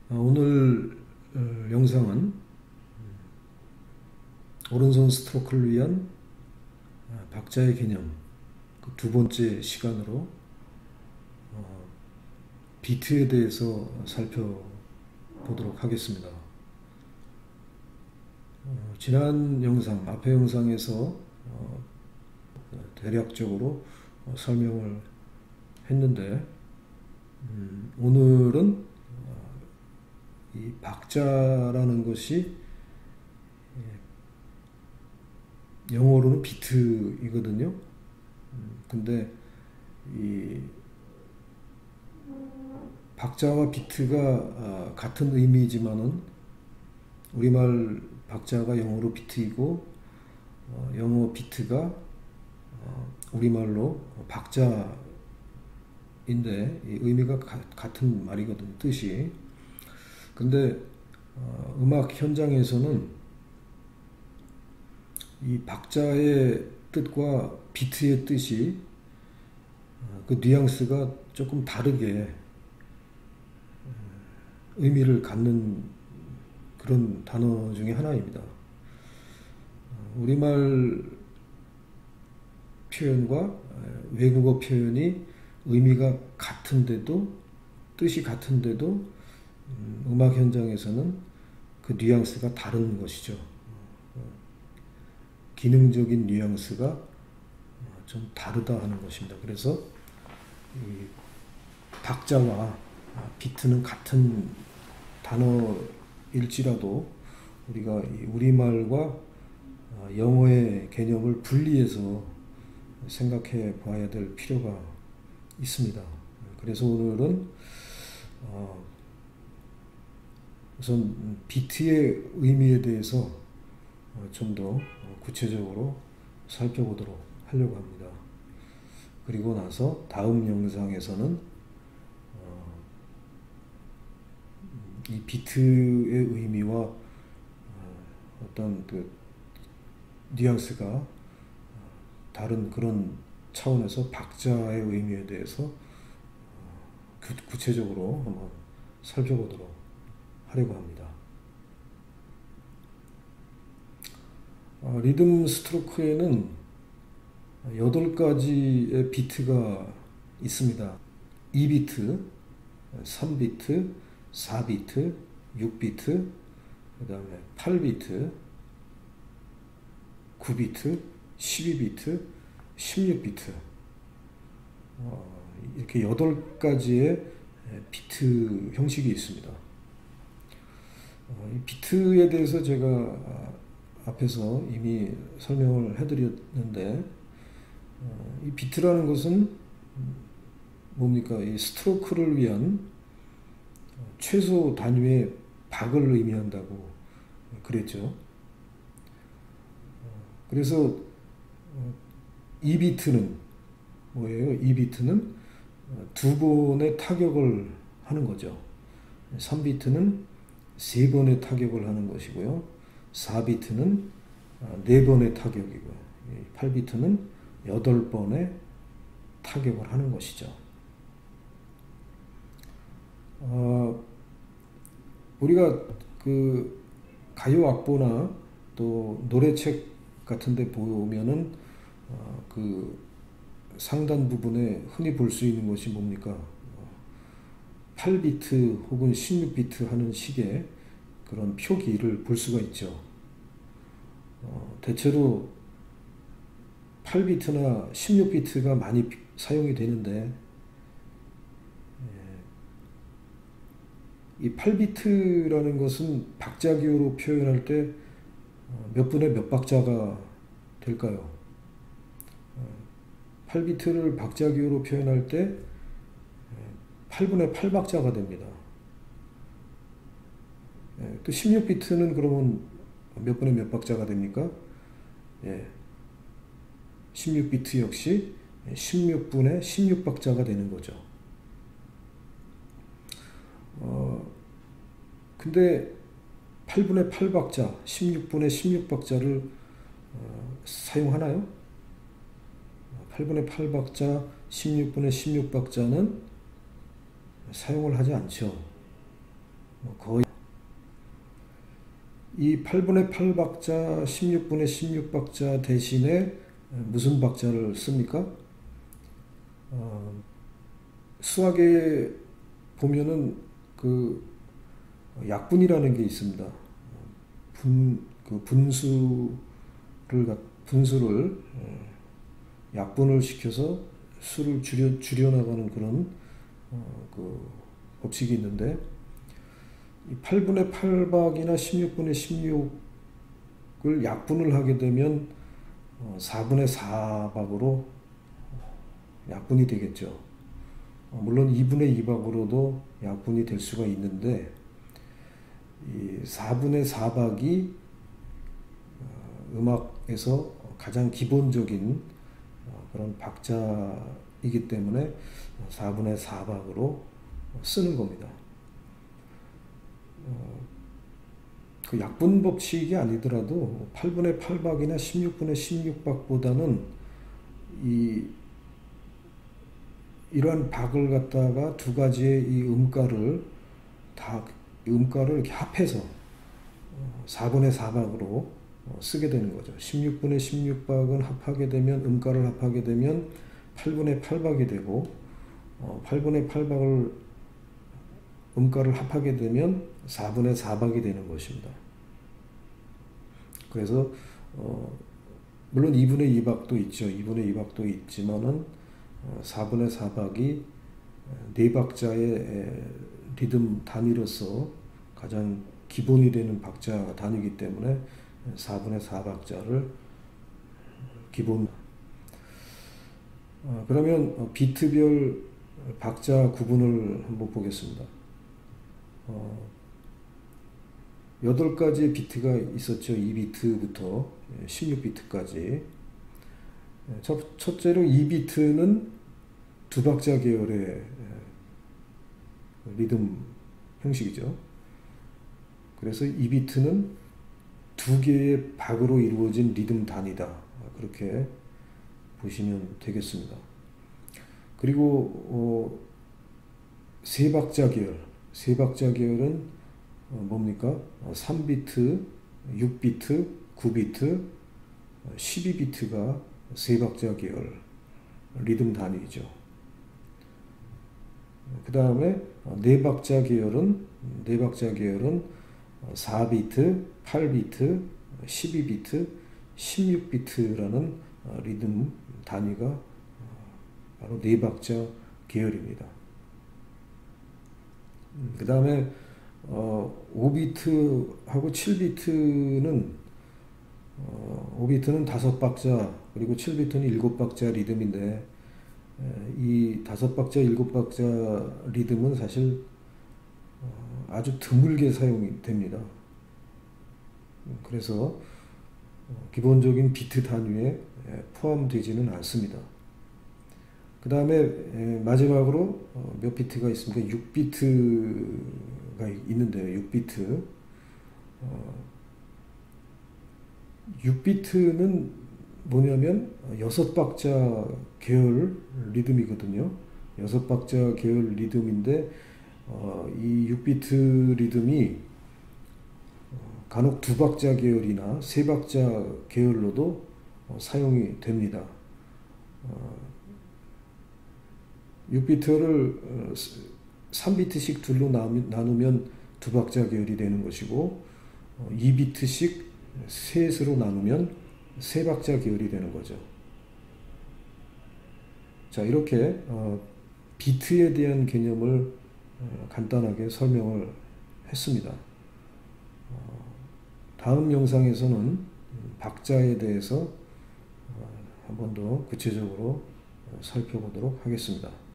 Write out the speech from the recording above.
오늘 영상은 오른손 스트로크를 위한 박자의 개념 그 두 번째 시간으로 비트에 대해서 살펴보도록 하겠습니다. 지난 영상, 앞의 영상에서 대략적으로 설명을 했는데 오늘은 이 박자라는 것이 영어로는 비트이거든요. 근데 이 박자와 비트가 같은 의미지만은 우리말 박자가 영어로 비트이고 영어 비트가 우리말로 박자인데 이 의미가 같은 말이거든요. 뜻이. 근데 음악 현장에서는 이 박자의 뜻과 비트의 뜻이 그 뉘앙스가 조금 다르게 의미를 갖는 그런 단어 중에 하나입니다. 우리말 표현과 외국어 표현이 의미가 같은데도 뜻이 같은데도 음악 현장에서는 그 뉘앙스가 다른 것이죠. 기능적인 뉘앙스가 좀 다르다 하는 것입니다. 그래서 이 박자와 비트는 같은 단어일지라도 우리가 우리말과 영어의 개념을 분리해서 생각해 봐야 될 필요가 있습니다. 그래서 오늘은 우선 비트의 의미에 대해서 좀 더 구체적으로 살펴보도록 하려고 합니다. 그리고 나서 다음 영상에서는 이 비트의 의미와 어떤 그 뉘앙스가 다른 그런 차원에서 박자의 의미에 대해서 구체적으로 한번 살펴보도록 하려고 합니다. 리듬 스트로크에는 8가지의 비트가 있습니다. 2비트, 3비트, 4비트, 6비트, 그 다음에 8비트, 9비트, 12비트, 16비트 이렇게 8가지의 비트 형식이 있습니다. 이 비트에 대해서 제가 앞에서 이미 설명을 해드렸는데 이 비트라는 것은 뭡니까? 이 스트로크를 위한 최소 단위의 박을 의미한다고 그랬죠. 그래서 2비트는 뭐예요? 2비트는 두 번의 타격을 하는 거죠. 3비트는 세 번의 타격을 하는 것이고요. 4비트는 4번의 타격이고 8비트는 8번의 타격을 하는 것이죠. 우리가 그 가요 악보나 또 노래책 같은 데 보면은 그 상단 부분에 흔히 볼 수 있는 것이 뭡니까? 8비트 혹은 16비트 하는 식의 그런 표기를 볼 수가 있죠. 대체로 8비트나 16비트가 많이 사용이 되는데 이 8비트라는 것은 박자 기호로 표현할 때 몇 분의 몇 박자가 될까요? 8비트를 박자 기호로 표현할 때 8분의 8박자가 됩니다. 또 16비트는 그러면 몇 분의 몇 박자가 됩니까? 16비트 역시 16분의 16박자가 되는 거죠. 근데 8분의 8박자, 16분의 16박자를 사용하나요? 8분의 8박자, 16분의 16박자는 사용을 하지 않죠. 거의 이 8분의 8박자, 16분의 16박자 대신에 무슨 박자를 씁니까? 수학에 보면은 그 약분이라는 게 있습니다. 분수를 약분을 시켜서 수를 줄여나가는 그런 그 법칙이 있는데, 이 8분의 8박이나 16분의 16을 약분을 하게 되면 4분의 4박으로 약분이 되겠죠. 물론 2분의 2박으로도 약분이 될 수가 있는데, 이 4분의 4박이 음악에서 가장 기본적인 그런 박자이기 때문에 4분의 4박으로 쓰는 겁니다. 그 약분 법칙이 아니더라도 8분의 8박이나 16분의 16박보다는 이러한 박을 갖다가 두 가지의 이 음가를 이렇게 합해서 4분의 4박으로 쓰게 되는 거죠. 16분의 16박은 합하게 되면, 음가를 합하게 되면 8분의 8박이 되고, 8분의 8박을 음가를 합하게 되면 4분의 4박이 되는 것입니다. 그래서 물론 2분의 2박도 있죠. 2분의 2박도 있지만은 4분의 4박이 네 박자의 리듬 단위로서 가장 기본이 되는 박자 단위이기 때문에 4분의 4박자를 기본. 그러면 비트별 박자 구분을 한번 보겠습니다. 8가지의 비트가 있었죠. 2비트부터 16비트까지. 첫째로 2비트는 두 박자 계열의 리듬 형식이죠. 그래서 2비트는 두 개의 박으로 이루어진 리듬 단위다. 그렇게 보시면 되겠습니다. 그리고 세 박자 계열은 뭡니까? 3비트, 6비트, 9비트, 12비트가 세 박자 계열 리듬 단위이죠. 그 다음에 네 박자 계열은 4비트, 8비트, 12비트, 16비트라는 리듬 단위가 바로 네 박자 계열입니다. 그 다음에 5비트하고 7비트는 5비트는 5박자, 그리고 7비트는 7박자 리듬인데, 이 5박자, 7박자 리듬은 사실 아주 드물게 사용이 됩니다. 그래서 기본적인 비트 단위에 포함되지는 않습니다. 그 다음에 마지막으로 몇 비트가 있습니까? 6비트가 있는데요. 6비트. 6비트는 뭐냐면 6박자 계열 리듬이거든요. 6박자 계열 리듬인데, 이 6비트 리듬이 간혹 2박자 계열이나 3박자 계열로도 사용이 됩니다. 6비트를 3비트씩 둘로 나누면 2박자 계열이 되는 것이고, 2비트씩 셋으로 나누면 3박자 계열이 되는 거죠. 자, 이렇게 비트에 대한 개념을 간단하게 설명을 했습니다. 다음 영상에서는 박자에 대해서 한 번 더 구체적으로 살펴보도록 하겠습니다.